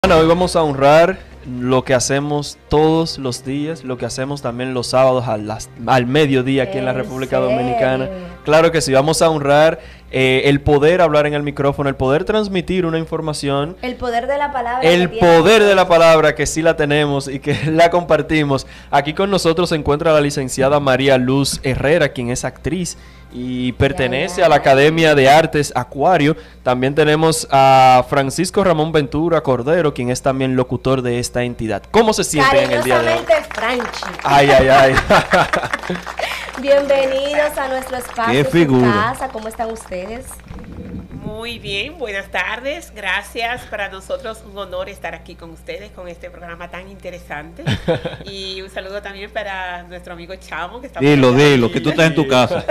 Bueno, hoy vamos a honrar lo que hacemos todos los días, lo que hacemos también los sábados al mediodía aquí en la República Dominicana. Claro que sí, vamos a honrar el poder hablar en el micrófono, el poder transmitir una información. El poder de la palabra. El poder de la palabra que sí la tenemos y que la compartimos. Aquí con nosotros se encuentra la licenciada María Luz Herrera, quien es actriz y pertenece a la Academia de Artes Acuario. También tenemos a Francisco Ramón Ventura Cordero, quien es también locutor de esta entidad. ¿Cómo se sienten en el día de hoy? Franchi. Ay, ay, ay. Bienvenidos a nuestro espacio, su casa. ¿Cómo están ustedes? Muy bien, buenas tardes, gracias. Para nosotros un honor estar aquí con ustedes con este programa tan interesante. Y un saludo también para nuestro amigo Chamo que está Dilo, que tú estás en tu casa.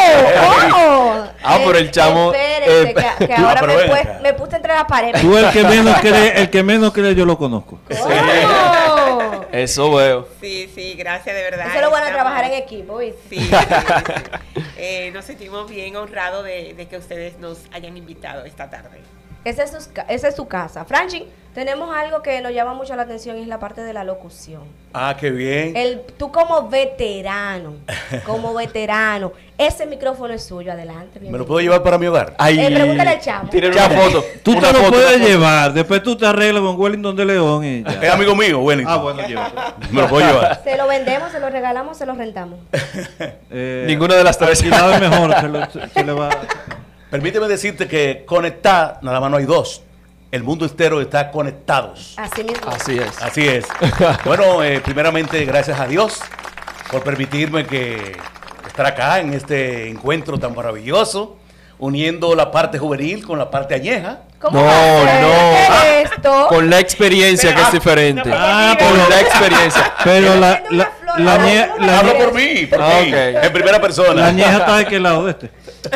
Pero el Chamo espérate, que ahora me puse entre la pared. Tú el que menos cree yo lo conozco. Eso veo. Sí, gracias de verdad. Eso es lo bueno de trabajar en equipo, ¿viste? Sí. Nos sentimos bien honrados de que ustedes nos hayan invitado esta tarde. Esa es su casa. Franchi, tenemos algo que nos llama mucho la atención y es la parte de la locución. Ah, qué bien. Tú como veterano, ese micrófono es suyo, adelante. ¿Me lo puedo llevar para mi hogar? Pregúntale al Chamo. Tírale una foto. Tú te lo puedes llevar, después tú te arreglas con Wellington de León y ya. Es amigo mío, Wellington. Bueno, llévate. Me lo puedo llevar. Se lo vendemos, se lo regalamos, se lo rentamos. Ninguna de las tres. Alquilado es mejor, se le va. Permíteme decirte que conectar, nada más no hay dos. El mundo entero está conectados. Así mismo. Así es. Así es. Bueno, primeramente, gracias a Dios por permitirme estar acá en este encuentro tan maravilloso, uniendo la parte juvenil con la parte añeja. ¿Cómo esto? Con la experiencia que es diferente. Con la experiencia. Pero la Hablo por mí, Okay. en primera persona. La añeja está de qué lado de este.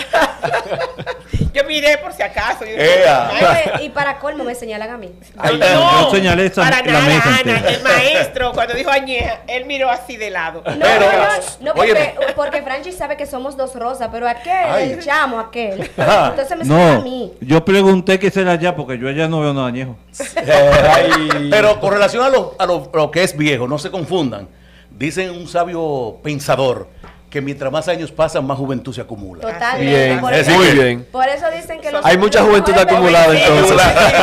Yo miré por si acaso. Y para colmo me señalan a mí. Yo señalé para la nada, mesa Ana, entera. el maestro cuando dijo añeja, él miró así de lado. No, porque Franchi sabe que somos dos rosas, pero el Chamo, aquel. Ajá. Entonces me señala a No, mí. yo pregunté qué será allá porque yo allá no veo nada añejo. Pero con relación a lo que es viejo, no se confundan. Dicen un sabio pensador que mientras más años pasan, más juventud se acumula. Totalmente. Bien, Por eso, muy bien. Por eso dicen que Hay mucha juventud acumulada entonces.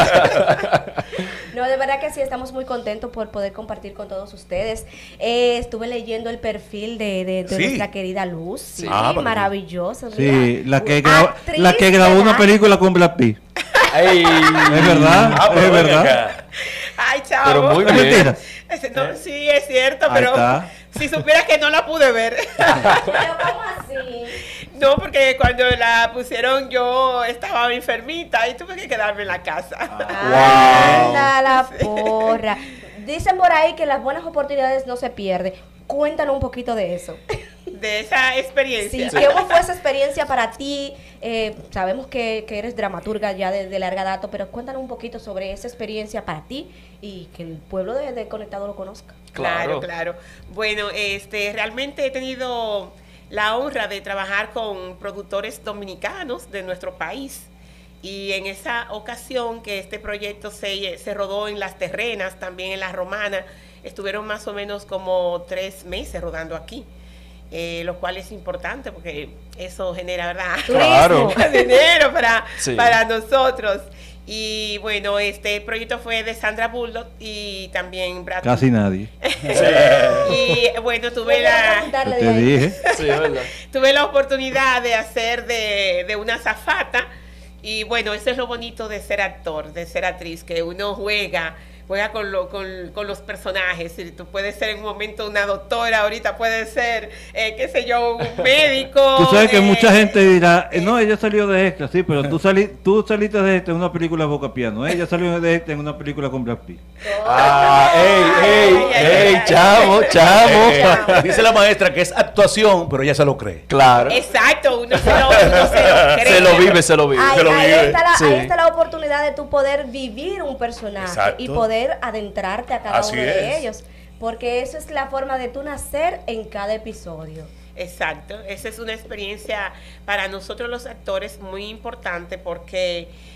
No, de verdad que sí, estamos muy contentos por poder compartir con todos ustedes. Estuve leyendo el perfil de Sí. nuestra querida Luz. Sí, maravilloso. maravilloso. Sí, mira. la que grabó una película con Brad Pitt. Es verdad, es verdad. Ay, chavo. Pero muy ¿Es bien. mentira? No, sí, es cierto, Ahí pero está. si supieras que no la pude ver. Pero ¿cómo así? No, porque cuando la pusieron yo estaba enfermita y tuve que quedarme en la casa. Anda la porra. Dicen por ahí que las buenas oportunidades no se pierden. Cuéntanos un poquito de eso. De esa experiencia. Sí, ¿cómo fue esa experiencia para ti? Sabemos que eres dramaturga ya de larga data, pero cuéntanos un poquito sobre esa experiencia para ti y que el pueblo de Conectado lo conozca. Claro. Bueno, realmente he tenido la honra de trabajar con productores dominicanos de nuestro país. Y en esa ocasión que este proyecto se rodó en Las Terrenas, también en La Romana, estuvieron más o menos como 3 meses rodando aquí. Lo cual es importante porque eso genera, ¿verdad? Claro. Dinero Sí. para nosotros. Y bueno, este proyecto fue de Sandra Bullock y también Brad Pitt. Casi nadie. Y bueno, Te dije. Sí, es verdad. tuve la oportunidad de hacer de una azafata. Y bueno, eso es lo bonito de ser actor, de ser actriz, que uno juega con los personajes. Si tú puedes ser en un momento una doctora, ahorita puedes ser, qué sé yo, un médico. Tú sabes que mucha gente dirá, no, ella salió de extra, sí, pero tú saliste de extra en una película Boca Piano, ella salió de extra en una película con Brad Pitt. Ey, chamo. Dice la maestra que es actuación, pero ella se lo cree. Claro. Exacto, uno se lo cree. Se lo vive, se lo vive. Ahí está la oportunidad de tú poder vivir un personaje. Exacto. Y poder adentrarte a cada Así uno de es. ellos. Porque eso es la forma de tú nacer en cada episodio. Exacto, esa es una experiencia para nosotros los actores muy importante porque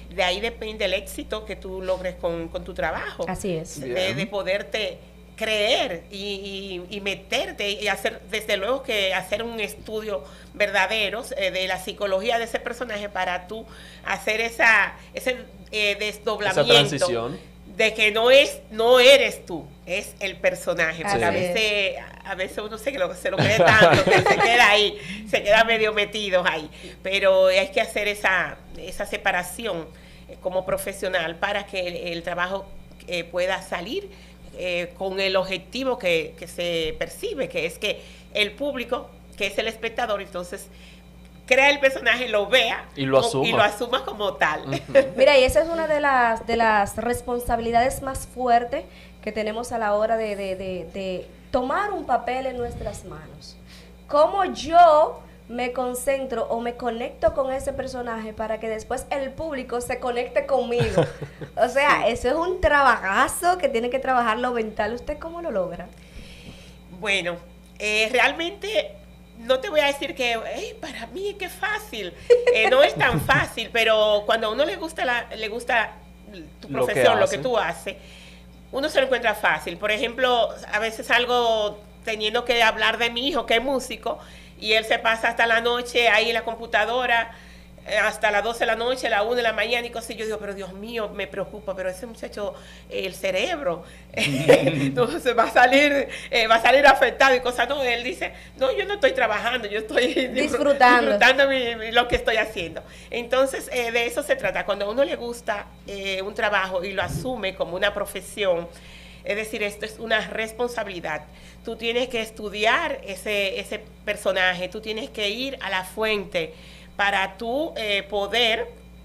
de ahí depende el éxito que tú logres con tu trabajo. Así es. De poderte creer y meterte y hacer, desde luego que hacer un estudio verdadero de la psicología de ese personaje para tú hacer ese desdoblamiento. Esa transición. De que no eres tú, es el personaje. Así Porque a veces uno se lo cree tanto que se queda ahí, se queda medio metido ahí. Pero hay que hacer esa separación como profesional para que el trabajo pueda salir con el objetivo que se percibe, que es que el público, que es el espectador, entonces crea el personaje, lo vea y lo asuma como tal. Mira, y esa es una de las responsabilidades más fuertes que tenemos a la hora de tomar un papel en nuestras manos. ¿Cómo yo me concentro o me conecto con ese personaje para que después el público se conecte conmigo? O sea, eso es un trabajazo que tiene que trabajar lo mental. ¿Usted cómo lo logra? Bueno, realmente no te voy a decir que para mí qué fácil. No es tan fácil, pero cuando a uno le gusta tu profesión, lo que tú haces, uno se lo encuentra fácil. Por ejemplo, a veces salgo teniendo que hablar de mi hijo, que es músico, y él se pasa hasta la noche ahí en la computadora, hasta las 12 de la noche, las 1 de la mañana y cosas. Yo digo, pero Dios mío, me preocupa, pero ese muchacho, el cerebro, entonces va a salir afectado y cosas. No, él dice, no, yo no estoy trabajando, yo estoy disfrutando lo que estoy haciendo. Entonces, de eso se trata. Cuando a uno le gusta un trabajo y lo asume como una profesión, es decir, esto es una responsabilidad. Tú tienes que estudiar ese personaje, tú tienes que ir a la fuente para tú poder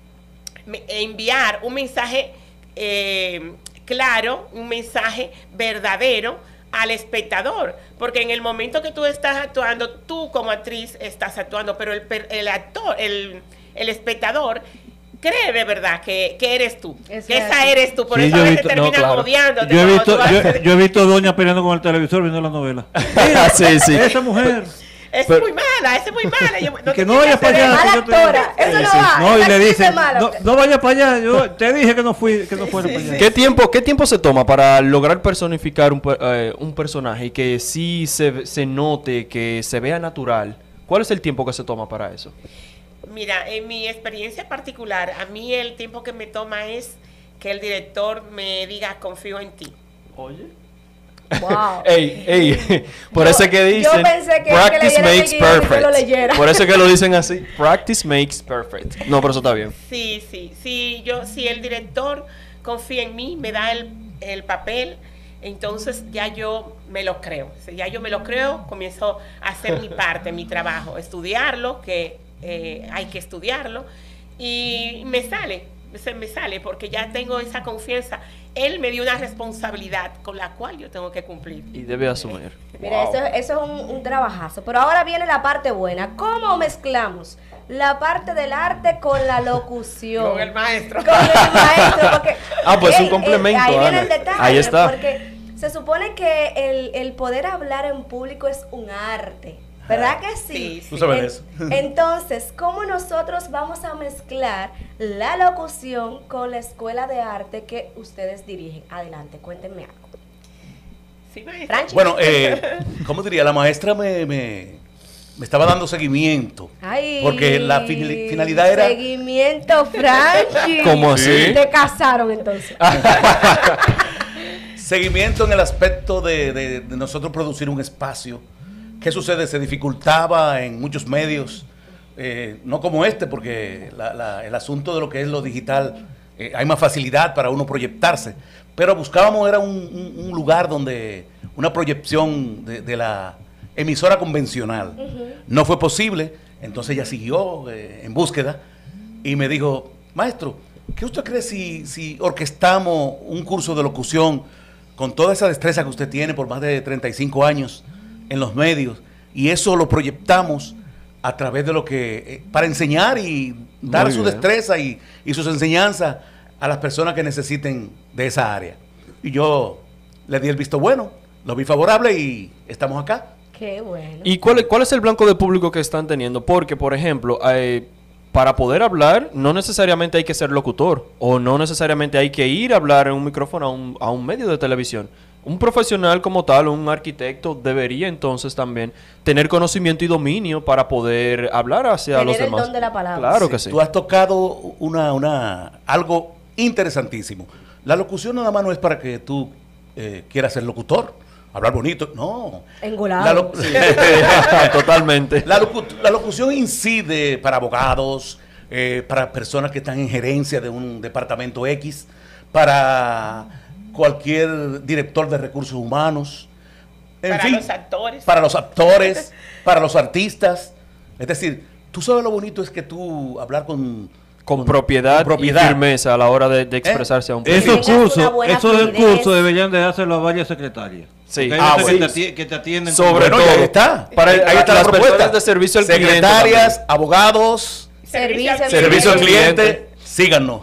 enviar un mensaje claro, un mensaje verdadero al espectador. Porque en el momento que tú estás actuando, tú como actriz estás actuando, pero el actor, el espectador cree de verdad que eres tú, que esa eres tú, por Sí, eso a veces terminan odiándote. Yo he visto doña peleando con el televisor viendo la novela. Mira, Sí. esa mujer. Es Pero- muy mala, es muy mala. Que no vaya para allá. Mala que yo te- actora, eso no va. No, y esa le actriz dice, es mala. no vaya para allá. Yo te dije que no fuera para allá. ¿Qué tiempo se toma para lograr personificar un personaje y que sí se note, que se vea natural? ¿Cuál es el tiempo que se toma para eso? Mira, en mi experiencia particular, a mí el tiempo que me toma es que el director me diga, confío en ti. Oye. Wow. Ey, por eso es que dicen, yo pensé que practice le diera el makes guión y que lo perfect. leyera. Por eso es que lo dicen así, practice makes perfect. No, pero eso está bien. Si el director confía en mí, me da el papel, entonces ya yo me lo creo. Si ya yo me lo creo, comienzo a hacer mi parte, mi trabajo, estudiarlo, que hay que estudiarlo, y me sale porque ya tengo esa confianza. Él me dio una responsabilidad con la cual yo tengo que cumplir. Y debe asumir. Mira, Wow. eso es un trabajazo. Pero ahora viene la parte buena. ¿Cómo mezclamos la parte del arte con la locución? Con el maestro. Con el maestro, porque... Pues un complemento, ahí viene Ana. el detalle. Ahí está. Porque se supone que el poder hablar en público es un arte. ¿Verdad que sí? Sí, Tú sabes de eso. Entonces, ¿cómo nosotros vamos a mezclar la locución con la escuela de arte que ustedes dirigen? Adelante, cuéntenme algo. Sí, maestro. Franchi. Bueno, ¿cómo diría? La maestra me estaba dando seguimiento. Ay, Porque la finalidad era... Seguimiento, Franchi. ¿Cómo así? Te casaron entonces. Seguimiento en el aspecto de nosotros producir un espacio. ¿Qué sucede? Se dificultaba en muchos medios, no como este, porque el asunto de lo que es lo digital, hay más facilidad para uno proyectarse, pero buscábamos era un lugar donde una proyección de la emisora convencional. No fue posible, entonces ella siguió en búsqueda y me dijo, maestro, ¿qué usted cree si orquestamos un curso de locución con toda esa destreza que usted tiene por más de 35 años en los medios, y eso lo proyectamos a través de lo que, para enseñar y dar Muy su bien. destreza y sus enseñanzas a las personas que necesiten de esa área? Y yo le di el visto bueno, lo vi favorable y estamos acá. Qué bueno. ¿Y cuál es el blanco de público que están teniendo? Porque, por ejemplo, para poder hablar, no necesariamente hay que ser locutor o no necesariamente hay que ir a hablar en un micrófono a un medio de televisión. Un profesional como tal, un arquitecto, debería entonces también tener conocimiento y dominio para poder hablar hacia los demás. Tener el don de la palabra. Claro que sí. Tú has tocado algo interesantísimo. La locución nada más no es para que tú quieras ser locutor, hablar bonito, no. Engolado. Totalmente. La locución incide para abogados, para personas que están en gerencia de un departamento X, para cualquier director de recursos humanos, Para los actores. para los actores, para los artistas. Es decir, tú sabes lo bonito es que tú hablar con Propiedad y firmeza a la hora de expresarse a un público. Esos cursos deberían de hacerlo a varias secretarias. Sí. Porque hay veces sí. que te atienden. Sobre Bueno, todo. ahí está. Para Ahí está la las propuesta. personas de servicio al cliente Secretarias, también. abogados, servicio al cliente, síganos.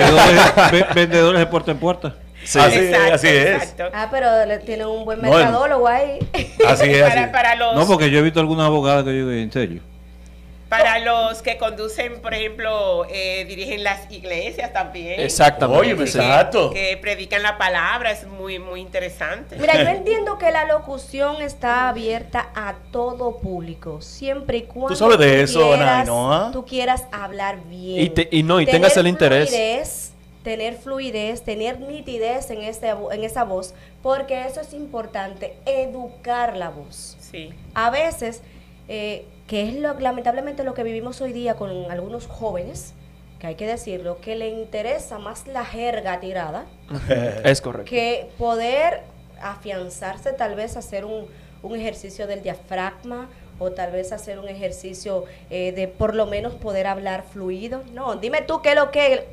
Vendedores de puerta en puerta. Sí. Así es. Exacto. Ah, pero tienen un buen No, mercadólogo ahí. Así es. Así es. Para los, No, porque yo he visto algunas abogadas que yo digo, en serio. para los que conducen, por ejemplo, dirigen las iglesias también. Exactamente. Oye, sí. exacto. Que predican la palabra, es muy, muy interesante. Mira, yo entiendo que la locución está abierta a todo público, siempre y cuando Tú sabes de eso, quieras, Nainoa. tú quieras hablar bien. Y Tener tengas el interés. Tener fluidez, tener nitidez en esa voz, porque eso es importante, educar la voz. Sí. A veces, que es lamentablemente lo que vivimos hoy día con algunos jóvenes, que hay que decirlo, que le interesa más la jerga tirada Es correcto. que poder afianzarse, tal vez hacer un ejercicio del diafragma o tal vez hacer un ejercicio de por lo menos poder hablar fluido. No, dime tú qué es lo que...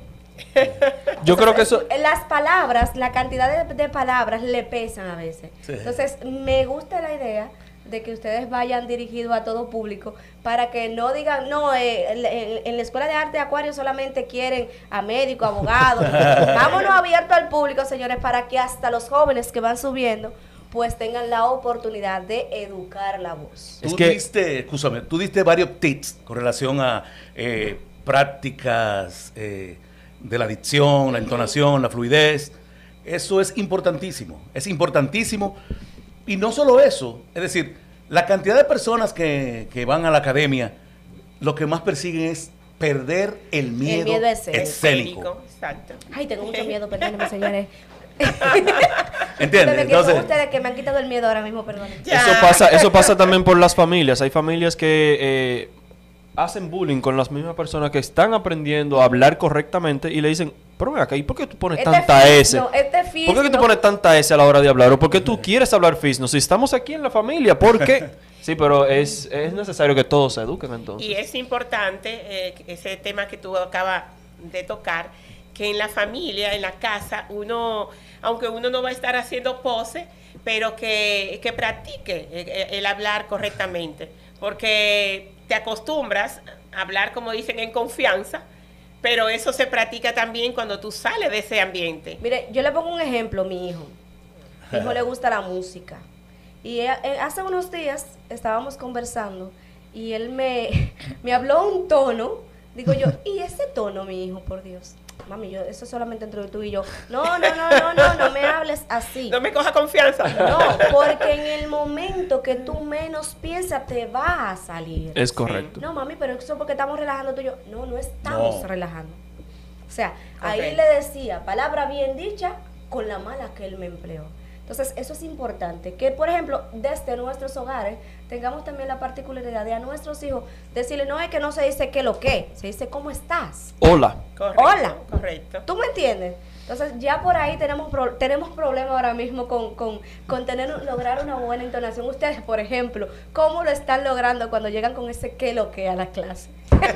Yo creo que eso... Las palabras, la cantidad de palabras le pesan a veces. Sí. Entonces, me gusta la idea de que ustedes vayan dirigidos a todo público para que no digan, no, en la Escuela de Arte de Acuario solamente quieren a médicos, abogados. Vámonos abierto al público, señores, para que hasta los jóvenes que van subiendo pues tengan la oportunidad de educar la voz. Tú diste varios tips con relación a prácticas de la dicción, la entonación, la fluidez. Eso es importantísimo, y no solo eso, es decir, la cantidad de personas que van a la academia, lo que más persiguen es perder el miedo escénico. Exacto. Ay, tengo mucho miedo, perdónenme, señores. ¿Entiendes? Entonces, ustedes que me han quitado el miedo ahora mismo, perdón. Eso pasa también por las familias. Hay familias que hacen bullying con las mismas personas que están aprendiendo a hablar correctamente y le dicen, pero ven acá, ¿y por qué tú pones tanta S? ¿Por qué tú pones tanta S a la hora de hablar? ¿O por qué tú quieres hablar fisno? Si estamos aquí en la familia, ¿por qué? Sí, pero es necesario que todos se eduquen entonces. Y es importante ese tema que tú acabas de tocar, que en la familia, en la casa, aunque uno no va a estar haciendo pose, pero que practique el hablar correctamente, porque te acostumbras a hablar, como dicen, en confianza, pero eso se practica también cuando tú sales de ese ambiente. Mire, yo le pongo un ejemplo, mi hijo. Mi hijo le gusta la música. Y hace unos días estábamos conversando y él me habló un tono. Digo yo, ¿y ese tono, mi hijo, por Dios? Mami, eso solamente entre tú y yo. No me hables así. No me coja confianza. No, porque en el momento que tú menos piensas te va a salir. Es correcto. No, mami, pero eso porque estamos relajando tú y yo. No estamos relajando. O sea, ahí Ok. le decía, palabra bien dicha con la mala que él me empleó. Entonces, eso es importante, que por ejemplo, desde nuestros hogares, tengamos también la particularidad de a nuestros hijos decirle, no es que no se dice qué lo que, se dice cómo estás. Hola. Correcto, Hola. correcto. ¿Tú me entiendes? Entonces, ya por ahí tenemos problemas ahora mismo con lograr una buena entonación. Ustedes, por ejemplo, ¿cómo lo están logrando cuando llegan con ese qué lo que a la clase?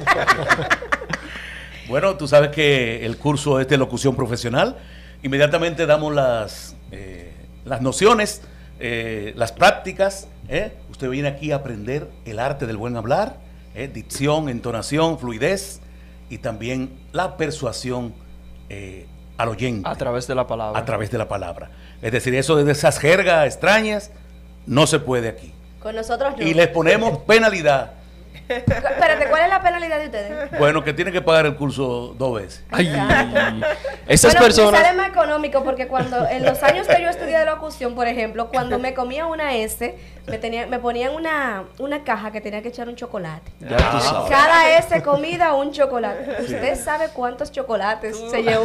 Bueno, tú sabes que el curso es de locución profesional. Inmediatamente damos las nociones, las prácticas. Usted viene aquí a aprender el arte del buen hablar, dicción, entonación, fluidez y también la persuasión al oyente. A través de la palabra. A través de la palabra. Es decir, eso de esas jergas extrañas no se puede aquí. Con nosotros no. Y les ponemos penalidad Espérate, ¿cuál es la penalidad de ustedes? Bueno, que tienen que pagar el curso 2 veces. Ay, esas Bueno, me personas. sale más económico porque cuando en los años que yo estudié de locución, por ejemplo, cuando me comía una S, me ponían una caja que tenía que echar un chocolate. Ya tú sabes. Cada S comida un chocolate. ¿Usted sabe cuántos chocolates se llevó?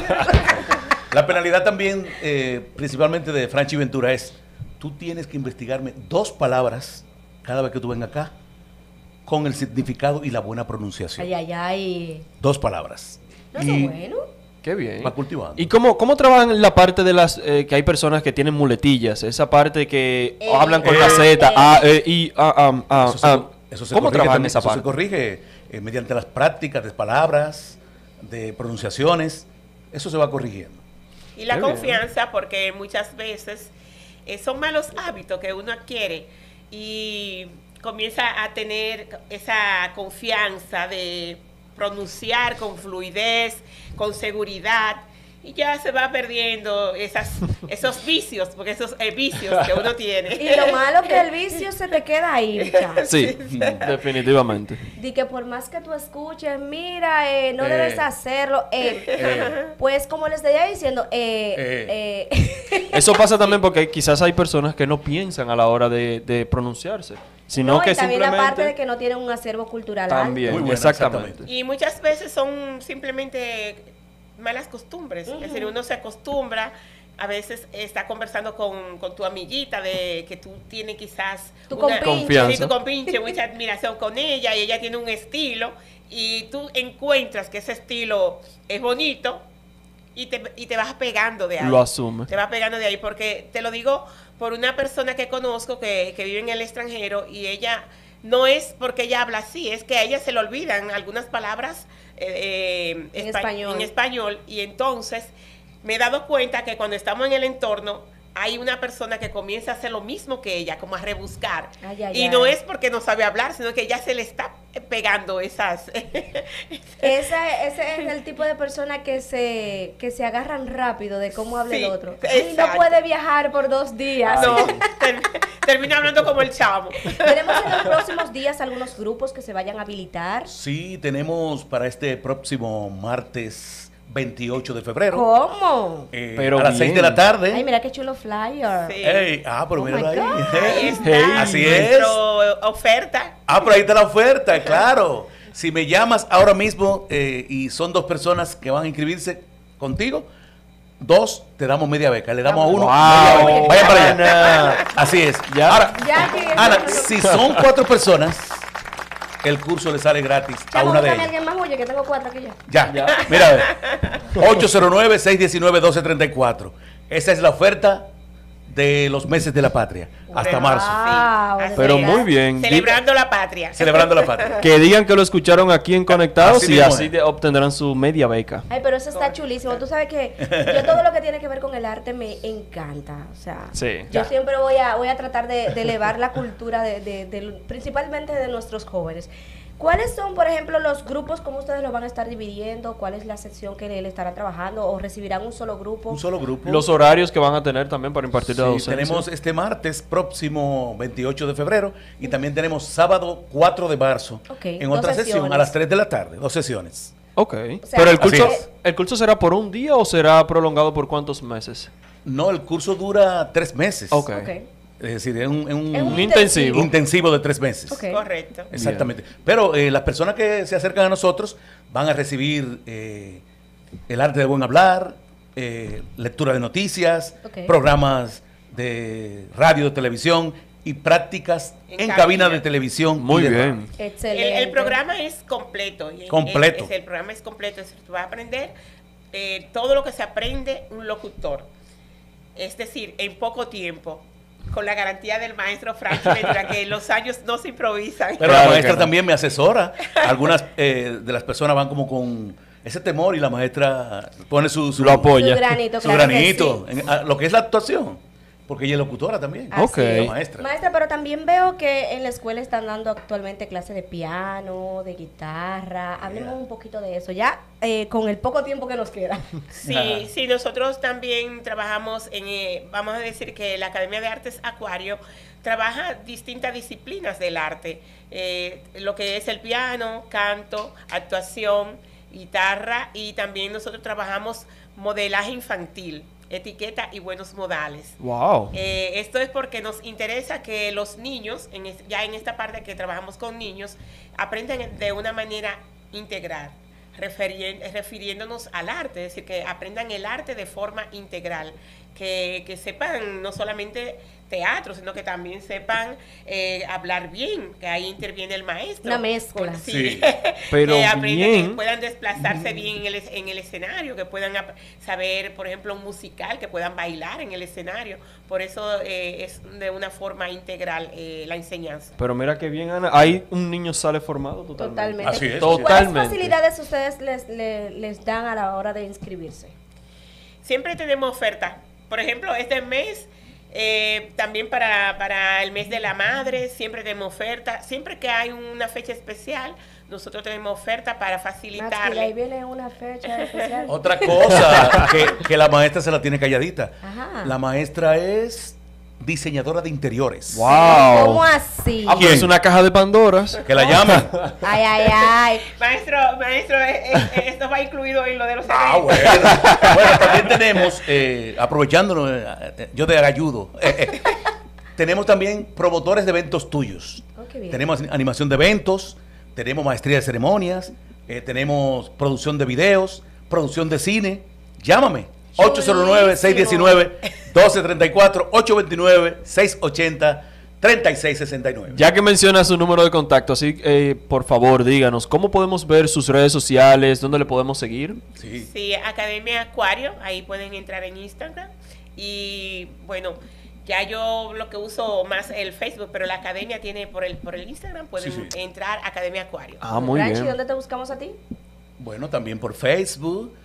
La penalidad también, principalmente de Franchi Ventura, es: tú tienes que investigarme 2 palabras cada vez que tú vengas acá, con el significado y la buena pronunciación. Ay, ay, ay. 2 palabras. No, eso Y es bueno. Qué bien. va cultivando. ¿Y cómo trabajan la parte de las que hay personas que tienen muletillas? Esa parte que hablan con la Z, Eso se ¿Cómo corrige trabajan también, esa eso se parte? corrige mediante las prácticas de palabras, de pronunciaciones. Eso se va corrigiendo. Y la Qué bien. confianza, porque muchas veces son malos hábitos que uno adquiere y comienza a tener esa confianza de pronunciar con fluidez, con seguridad, y ya se va perdiendo esos vicios, porque esos vicios que uno tiene. Y lo malo que el vicio se te queda ahí, muchachos. Sí, definitivamente. Di que por más que tú escuches, mira, no debes hacerlo. Pues como les estaría diciendo, Eso pasa también porque quizás hay personas que no piensan a la hora de pronunciarse, sino no, que y también simplemente la parte de que no tienen un acervo cultural alto. también, Muy buena, exactamente. Y muchas veces son simplemente malas costumbres. Es decir, uno se acostumbra, a veces está conversando con tu amiguita de que tú tienes quizás Tu una compinche. Confianza. sí, tu compinche, mucha admiración con ella, y ella tiene un estilo, y tú encuentras que ese estilo es bonito y te vas pegando de ahí. Lo asume. Te vas pegando de ahí, porque te lo digo por una persona que conozco que vive en el extranjero, y ella no es porque ella habla así, es que a ella se le olvidan algunas palabras en español, y entonces me he dado cuenta que cuando estamos en el entorno hay una persona que comienza a hacer lo mismo que ella, como a rebuscar. Ay, ay, y ay. no es porque no sabe hablar, sino que ya se le está pegando esas... Ese es el tipo de persona que se agarran rápido de cómo habla Sí, el otro. Y no exacto. puede viajar por 2 días. No, termina hablando como el chamo. Tenemos en los próximos días algunos grupos que se vayan a habilitar. Sí, tenemos para este próximo martes 28 de febrero, ¿Cómo? Pero a las 6 de la bien. tarde. Ay, mira qué chulo flyer. Sí. Pero Oh míralo my ahí. God. Ahí está Hey. Así es. nuestra oferta. Pero ahí está la oferta, claro. Si me llamas ahora mismo y son 2 personas que van a inscribirse contigo, 2 te damos media beca. Le damos a uno Wow. media beca. Vayan para allá. Ana. Así es. Ya. Ahora, Ya que- Ana, si son 4 personas, el curso le sale gratis a Chamo, una de búscame ellas. alguien más, oye, que tengo 4 aquí ya. Ya. Mira, a ver. 809-619-1234. Esa es la oferta de los meses de la patria, hasta marzo. Wow, así Pero es. muy bien. Celebrando la patria. Celebrando la patria. Que digan que lo escucharon aquí en Conectados Así y mismo así es. obtendrán su media beca. Ay, pero eso está chulísimo. Tú sabes que yo todo lo que tiene que ver con el arte me encanta. O sea, Sí. yo siempre voy a tratar de elevar la cultura principalmente de nuestros jóvenes. ¿Cuáles son, por ejemplo, los grupos, cómo ustedes los van a estar dividiendo? ¿Cuál es la sección que él estará trabajando? ¿O recibirán un solo grupo? Un solo grupo. Los horarios que van a tener también para impartir la Sí, docencia. tenemos este martes próximo 28 de febrero y también tenemos sábado 4 de marzo Ok, en 2 otra sesión sesiones. a las 3 de la tarde, 2 sesiones. Ok. O sea, Pero Así es. ¿el curso será por un día o será prolongado por cuántos meses? No, el curso dura 3 meses. Ok. Ok. Es decir, es un Es Un intensivo. intensivo de 3 meses. Ok. Correcto. Exactamente. Pero las personas que se acercan a nosotros van a recibir el arte de buen hablar, lectura de noticias, Ok. programas de radio, de televisión y prácticas en cabina de televisión. Muy y de bien. radio. Excelente. El programa es completo. Completo. El programa es completo. Es decir, tú vas a aprender todo lo que se aprende un locutor. Es decir, en poco tiempo. Con la garantía del maestro Franchi Ventura, que los años no se improvisan. Pero Claro la maestra que no. también me asesora. Algunas de las personas van como con ese temor y la maestra pone su Lo apoya. Su granito, su claro que granito sí. en lo que es la actuación. porque ella es locutora también. Así Ok. es. La maestra. Maestra, pero también veo que en la escuela están dando actualmente clases de piano, de guitarra. Hablemos un poquito de eso, ya con el poco tiempo que nos queda. Sí, sí, nosotros también trabajamos vamos a decir que la Academia de Artes Acuario trabaja distintas disciplinas del arte, lo que es el piano, canto, actuación, guitarra, y también nosotros trabajamos modelaje infantil, etiqueta y buenos modales. Wow. Esto es porque nos interesa que los niños, ya en esta parte que trabajamos con niños, aprendan de una manera integral, refiriéndonos al arte, es decir, que aprendan el arte de forma integral, que sepan no solamente teatro, sino que también sepan hablar bien, que ahí interviene el maestro. Una mezcla. Sí. Pero que aprendan, bien. que puedan desplazarse bien en el escenario, que puedan saber, por ejemplo, un musical, que puedan bailar en el escenario. Por eso es de una forma integral la enseñanza. Pero mira que bien, Ana. Ahí un niño sale formado totalmente. Totalmente. Así es. Total. ¿Cuáles Totalmente. facilidades ustedes les dan a la hora de inscribirse? Siempre tenemos ofertas. Por ejemplo, este mes, también para el mes de la madre, siempre tenemos oferta. Siempre que hay una fecha especial, nosotros tenemos oferta para Maxi, ahí facilitarle. viene una fecha especial. Otra cosa que la maestra se la tiene calladita. Ajá. La maestra es diseñadora de interiores. Wow. ¿Cómo así? Ah, pero ¿Quién? es una caja de Pandoras. Que la llamen. Ay, ay, ay. Maestro, esto va incluido en lo de los Ah, secretos. bueno. Bueno, también tenemos, aprovechándonos, yo te ayudo. Tenemos también promotores de eventos tuyos. Oh, qué bien. Tenemos animación de eventos, tenemos maestría de ceremonias, tenemos producción de videos, producción de cine. Llámame. 809-619-1234, 829-680-3669. Ya que menciona su número de contacto, así por favor díganos, ¿cómo podemos ver sus redes sociales? ¿Dónde le podemos seguir? Sí. Sí, Academia Acuario, ahí pueden entrar en Instagram. Y bueno, ya yo lo que uso más el Facebook, pero la academia tiene por el Instagram, pueden Sí, sí. entrar Academia Acuario. Ah, muy Franchi, bien. ¿dónde te buscamos a ti? Bueno, también por Facebook,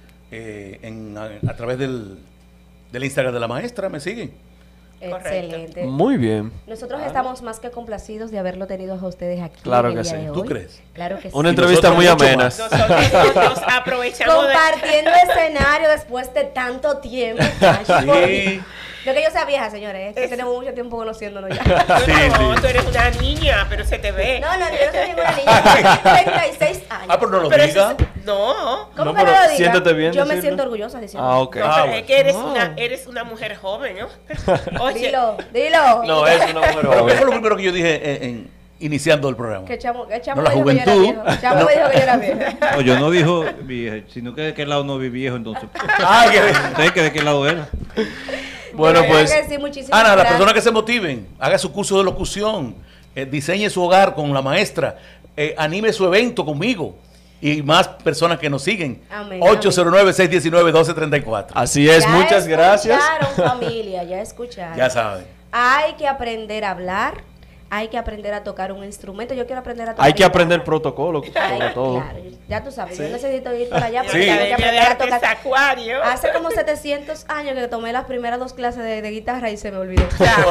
a través del Instagram de la maestra, me siguen. Correcto. Excelente. Muy bien. Nosotros estamos más que complacidos de haberlo tenido a ustedes aquí. Claro en el que día sí. de ¿Tú hoy. crees? Claro que sí. Una Y entrevista muy nosotros mucho amena. más. Nosotros nos aprovechamos de... Compartiendo escenario después de tanto tiempo. Sí. Lo que yo sea vieja, señores, es que tenemos mucho tiempo conociéndonos ya. Sí, No, sí. tú eres una niña, pero se te ve. No, yo no soy ninguna niña. Tengo 36 años. Ah, pero no lo Pero diga. no. ¿Cómo No, que pero no lo diga? siéntete bien Yo me decirlo. siento orgullosa diciendo. Ah, ok. No, Ah, pero bueno. es que eres una mujer joven, ¿no? Oye, Dilo. No, es una mujer Pero ¿qué joven. fue lo primero que yo dije iniciando el programa? Que Chamo No, la me dijo que yo era juventud. viejo. Chamo me dijo que yo era vieja. No, yo no dijo vieja, sino que de qué lado no vi viejo, entonces. Ah, que- ¿Ustedes que de qué lado era? Bueno, De verdad pues que sí, muchísimas Ana, las gracias. personas que se motiven, haga su curso de locución, diseñe su hogar con la maestra, anime su evento conmigo y más personas que nos siguen. Amén, 809-619-1234. así es, Ya muchas gracias. escucharon, familia, ya escucharon. Ya saben. Hay que aprender a hablar, hay que aprender a tocar un instrumento. Yo quiero aprender a tocar Hay que aprender guitarra. protocolo, Ay, sobre todo. claro, ya tú sabes, yo necesito ir para allá Sí. porque tengo que Academia de aprender a Artes tocar. Acuario. Hace como 700 años que tomé las primeras 2 clases de guitarra y se me olvidó.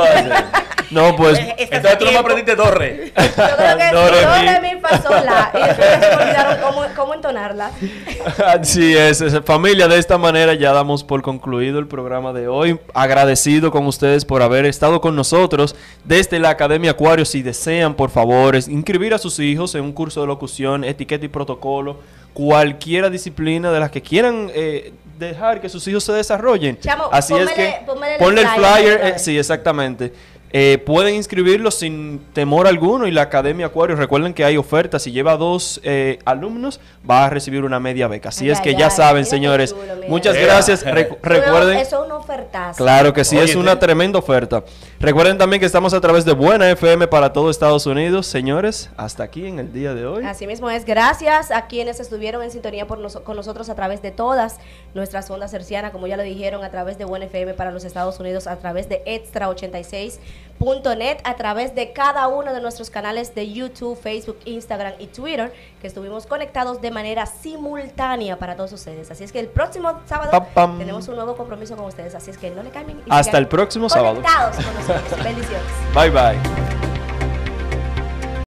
No, pues Estás a Entonces tú no me tiempo. aprendiste torre. Yo creo que Do, re, do, mi. re, mi, fa, sol, la. Y después se me olvidaron cómo entonarla. así es, familia, de esta manera ya damos por concluido el programa de hoy. Agradecido con ustedes por haber estado con nosotros desde la Academia Acuario. Si desean, por favor, inscribir a sus hijos en un curso de locución, etiqueta y protocolo, cualquiera disciplina de las que quieran dejar que sus hijos se desarrollen. Chamo, Así es pónmele- que pónmele el ponle el flyer, flyer, flyer. sí, exactamente. Pueden inscribirlos sin temor alguno y la Academia Acuario, recuerden que hay ofertas, si lleva 2 alumnos va a recibir una media beca, así Ay, es que ay, ya ay, saben, mira qué señores, chulo, mira. muchas Mira. gracias. Recuerden, Eso es una ofertaza. claro que sí, es Óyete. una tremenda oferta. Recuerden también que estamos a través de Buena FM para todo Estados Unidos. Señores, hasta aquí en el día de hoy. Así mismo es. Gracias a quienes estuvieron en sintonía con nosotros a través de todas nuestras ondas hercianas, como ya lo dijeron, a través de Buen FM para los Estados Unidos, a través de Extra 86 .net a través de cada uno de nuestros canales de YouTube, Facebook, Instagram y Twitter, que estuvimos conectados de manera simultánea para todos ustedes. Así es que el próximo sábado Pam, pam. tenemos un nuevo compromiso con ustedes, así es que no le cambien. Y Hasta sigan el próximo sábado. conectados con nosotros. Bendiciones. Bye bye.